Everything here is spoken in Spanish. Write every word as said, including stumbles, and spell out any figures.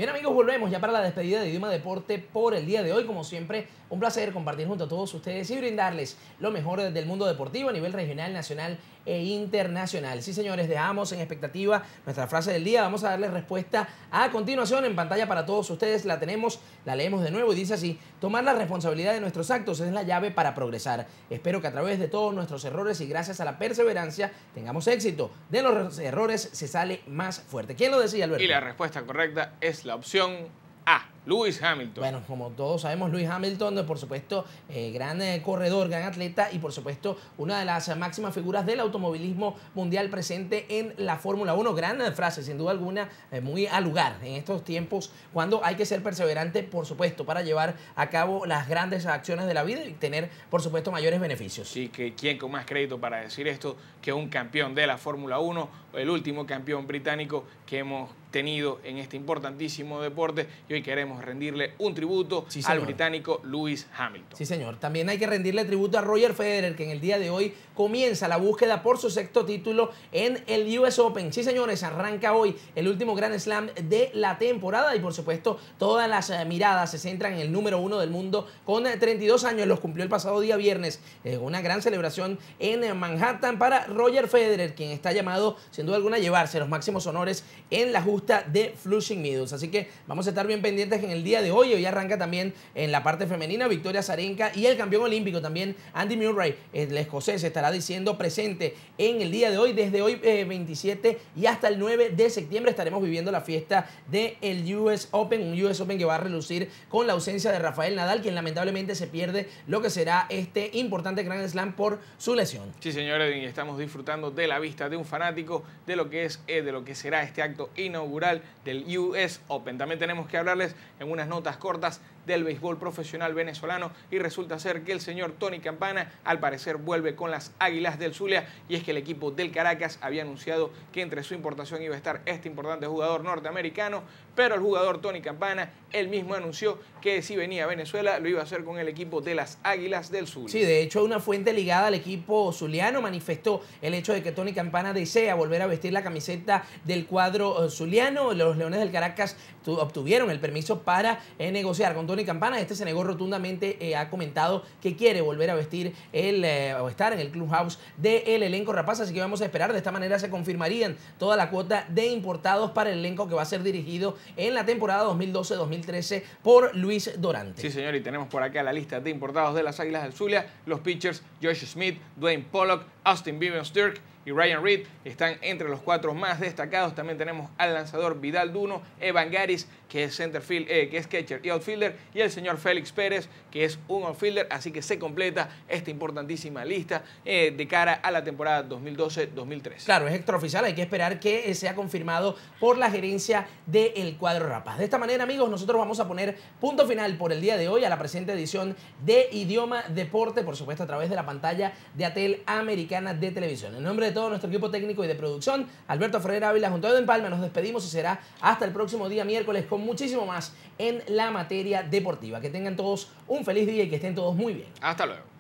Bien amigos, volvemos ya para la despedida de Idioma Deporte por el día de hoy. Como siempre, un placer compartir junto a todos ustedes y brindarles lo mejor del mundo deportivo a nivel regional, nacional e internacional. Sí, señores, dejamos en expectativa nuestra frase del día. Vamos a darle respuesta a continuación en pantalla para todos ustedes. La tenemos, la leemos de nuevo y dice así: tomar la responsabilidad de nuestros actos es la llave para progresar. Espero que a través de todos nuestros errores y gracias a la perseverancia tengamos éxito. De los errores se sale más fuerte. ¿Quién lo decía, Alberto? Y la respuesta correcta es la opción A, Lewis Hamilton. Bueno, como todos sabemos, Lewis Hamilton, por supuesto, eh, gran eh, corredor, gran atleta y por supuesto una de las máximas figuras del automovilismo mundial presente en la Fórmula uno. Gran eh, frase, sin duda alguna, eh, muy al lugar en estos tiempos cuando hay que ser perseverante, por supuesto, para llevar a cabo las grandes acciones de la vida y tener, por supuesto, mayores beneficios. Sí, que quién con más crédito para decir esto que un campeón de la Fórmula uno, el último campeón británico que hemos tenido en este importantísimo deporte, y hoy queremos rendirle un tributo sí, al británico Lewis Hamilton. Sí, señor. También hay que rendirle tributo a Roger Federer, que en el día de hoy comienza la búsqueda por su sexto título en el U S Open. Sí, señores, arranca hoy el último Grand Slam de la temporada y, por supuesto, todas las eh, miradas se centran en el número uno del mundo con eh, treinta y dos años. Los cumplió el pasado día viernes. Eh, una gran celebración en eh, Manhattan para Roger Federer, quien está llamado, sin duda alguna, a llevarse los máximos honores en la justa de Flushing Meadows. Así que vamos a estar bien pendientes que en el día de hoy, hoy arranca también en la parte femenina Victoria Azarenka y el campeón olímpico también Andy Murray, el escocés, estará diciendo presente en el día de hoy. Desde hoy eh, veintisiete y hasta el nueve de septiembre estaremos viviendo la fiesta del U S Open, un U S Open que va a relucir con la ausencia de Rafael Nadal, quien lamentablemente se pierde lo que será este importante Grand Slam por su lesión. Sí, señores, y estamos disfrutando de la vista de un fanático de lo que es, eh, de lo que será este acto inaugural del U S Open. También tenemos que hablarles en unas notas cortas del béisbol profesional venezolano y resulta ser que el señor Tony Campana al parecer vuelve con las Águilas del Zulia, y es que el equipo del Caracas había anunciado que entre su importación iba a estar este importante jugador norteamericano, pero el jugador Tony Campana él mismo anunció que si venía a Venezuela lo iba a hacer con el equipo de las Águilas del Zulia. Sí, de hecho una fuente ligada al equipo zuliano manifestó el hecho de que Tony Campana desea volver a vestir la camiseta del cuadro zuliano. Los Leones del Caracas obtuvieron el permiso para eh, negociar con Tony Campana. Este se negó rotundamente, eh, ha comentado que quiere volver a vestir el, eh, o estar en el clubhouse del elenco Rapaz, así que vamos a esperar. De esta manera se confirmarían toda la cuota de importados para el elenco que va a ser dirigido en la temporada dos mil doce dos mil trece por Luis Dorante. Sí, señor, y tenemos por acá la lista de importados de las Águilas del Zulia. Los pitchers Josh Smith, Dwayne Pollock, Austin Bibens-Dirk y Ryan Reed están entre los cuatro más destacados. También tenemos al lanzador Vidal Duno, Evan Garis, que es centerfield, eh, que es catcher y outfielder, y el señor Félix Pérez, que es un outfielder. Así que se completa esta importantísima lista eh, de cara a la temporada dos mil doce dos mil trece. Claro, es extraoficial, hay que esperar que sea confirmado por la gerencia del cuadro Rapaz. De esta manera, amigos, nosotros vamos a poner punto final por el día de hoy a la presente edición de Idioma Deporte, por supuesto a través de la pantalla de Atel Americana de Televisión. En nombre de todo nuestro equipo técnico y de producción, Alberto Ferreira Ávila junto a Edwin Palma, nos despedimos y será hasta el próximo día miércoles con muchísimo más en la materia deportiva. Que tengan todos un feliz día y que estén todos muy bien. Hasta luego.